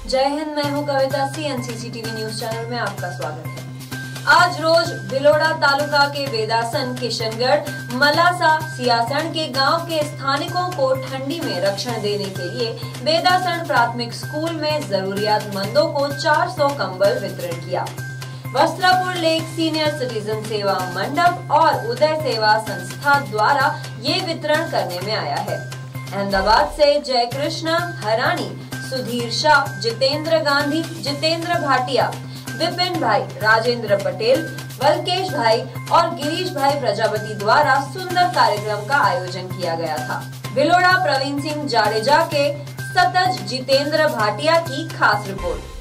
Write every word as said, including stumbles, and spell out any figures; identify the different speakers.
Speaker 1: जय हिंद, मैं हूं Kavita. CNCC TV news channel में आपका स्वागत है। आज रोज भिलोड़ा तालुका के वेदासन, किशनगढ़, मलासा, सियासण के गांव के स्थानिकों को ठंडी में रक्षण देने के लिए वेदासन प्राथमिक स्कूल में जरूरियातमंदों को चार सौ कंबल वितरण किया। वस्त्रापुर लेक सीनियर सिटीजन सेवा मंडप और उदय सेवा संस्था द्वारा ये वितरण करने में आया है। अहमदाबाद से जय कृष्ण हरानी, सुधीर शाह, जितेंद्र गांधी, जितेंद्र भाटिया, विपिन भाई, राजेंद्र पटेल, वलकेश भाई और गिरीश भाई प्रजापति द्वारा सुंदर कार्यक्रम का आयोजन किया गया था। भिलोड़ा प्रवीण सिंह जाडेजा के सतज जितेंद्र भाटिया की खास रिपोर्ट।